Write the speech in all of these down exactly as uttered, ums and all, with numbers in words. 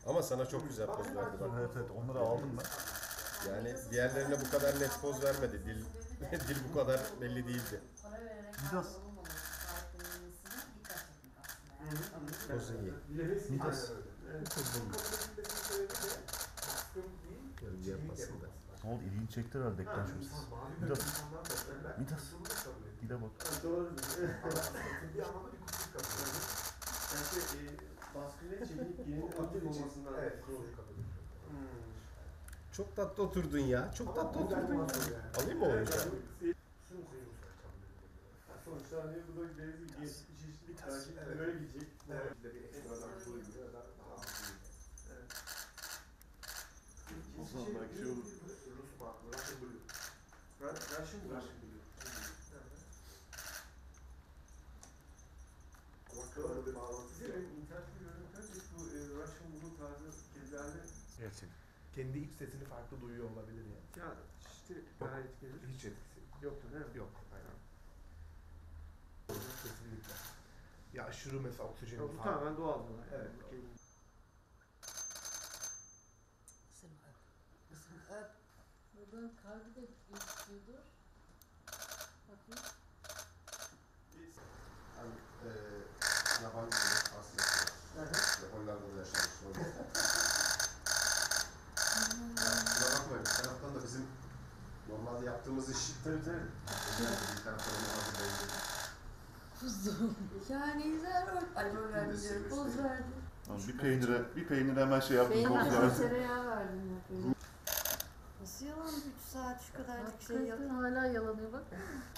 Ama sana çok güzel poz verdi bak. Evet evet, onları aldım ben. Yani diğerlerine bu kadar net poz vermedi. Dil dil bu kadar belli değildi. Midas. Pozu iyi. Midas. Görünce yapmasın da. Ne oldu? İlgini çekti herhalde ekran şurası. Midas. Midas. Dile bak. Baskıyla çekilip yeni aktif olmasından Çok tatlı oturdun ya. Çok tatlı oturdun ya. Alayım mı oyuncağı? sonuçta hani bu da çeşitlilik belki böyle gidecek. O zaman belki şey olur. Russian Blue. Bakıyorum bir bağlantısı. İnternette gördüğüm bu Russian Blue tarzı kedilerle Gerçek. Kendi iç sesini farklı duyuyor olabilir yani. ya işte gayet gelir. Hiç etkisi Yoktu değil mi? yok. Aynen. Kesinlikle. Ya aşırı mesela oksijen Yok, bu tamamen doğal bunlar. Evet. Isırma öp. Isırma öp. Buradan kalbi de geçiyordur. Bakayım. Hani e, yabancı bir aslında. Hollanda'da yaşamış. Kusura bakmayın. Bir taraftan da bizim normalde yaptığımız iş. Tabii tabii. Bir taraftan onu hazırlayınca. Kuzum. Yani güzel rol. Ay rol verdim diyorum. Poz verdim. Bir peynire, bir peynire hemen şey yaptım. Benim Poz de verdim. tereyağı verdim. Yapıyorum. Nasıl yalan? üç saat şu kadarcık şey yaptım. Hala yalanıyor bak.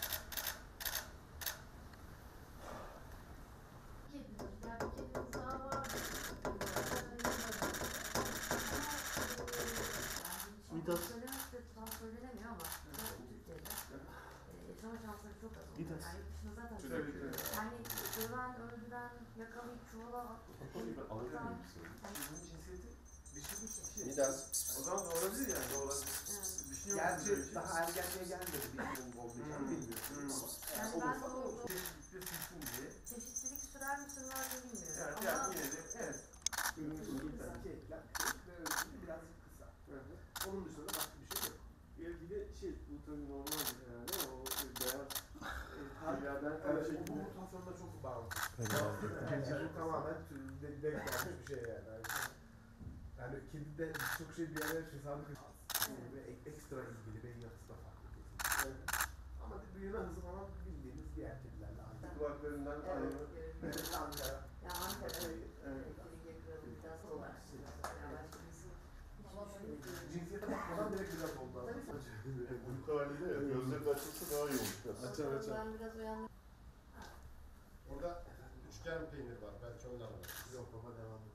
Midas. Tam söylenemiyor ama Türkiye'de yaşama şansları çok az. Midas. Yani yurt dışında zaten Tabii, çok. tabii. Yani döven, öldüren, yakalayıp çuvala atan. Bunun cinsiyeti dişi dişi. Midas. O zaman olabilir yani. Olabilir. Düşünüyor musun böyle bir Gerçi şey? daha ergenliğe gelmedi. Bilmiyorum olmayacağını bilmiyorum. Yani Olursa ben da o olur. Çeşitlilikle sürsün diye. çeşitlilik sürer mi sürmez mi bilmiyorum. Evet, Ama yani yine de evet. Ürünün sonundaki ekler ve ölçüsü birazcık kısa. Onun dışında başka bir şey yok. Bir de şey, bu tabii normal herhalde o beyaz tüylerden her Evet, şekilde. bu mutasyonda çok bağımsız. Yani bu tamamen denk gelmiş bir şey yani. Yani kedi de çok şey bir yere hesabı ve ekstra ilgili beyin yapısı da farklı. Ama büyüme hızı falan bildiğimiz diğer kedilerle aynı. Kulaklarından evet, ayrı. görüyorum. Ankara. Ya Ankara Evet. elektrik yakıyorum biraz o var. Yani başka birisi Cinsiyete bakmadan direkt güzel oldu. Uyku halinde ya, gözleri de açılsa daha iyi olur. Açar açar. Ben biraz uyandım. Orada üçgen peynir var. Belki ondan var. Yok baba devam ediyor.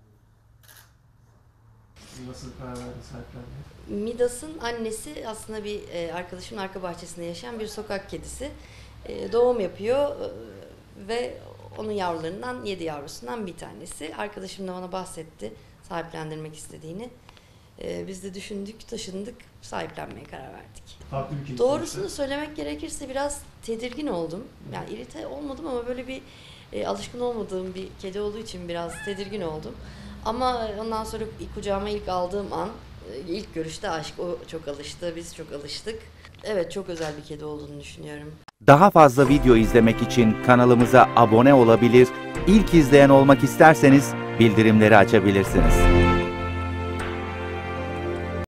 Nasıl karar verdin sahiplenmeye? Midas'ın annesi aslında bir e, arkadaşımın arka bahçesinde yaşayan bir sokak kedisi. E, doğum yapıyor e, ve onun yavrularından yedi yavrusundan bir tanesi. Arkadaşım da bana bahsetti sahiplendirmek istediğini. E, biz de düşündük, taşındık, sahiplenmeye karar verdik. Farklı bir kedi. Doğrusunu söylemek gerekirse biraz tedirgin oldum. Yani irite olmadım ama böyle bir e, alışkın olmadığım bir kedi olduğu için biraz tedirgin oldum. Ama ondan sonra kucağıma ilk aldığım an, ilk görüşte aşk. O çok alıştı, biz çok alıştık. Evet, çok özel bir kedi olduğunu düşünüyorum. Daha fazla video izlemek için kanalımıza abone olabilir, ilk izleyen olmak isterseniz bildirimleri açabilirsiniz.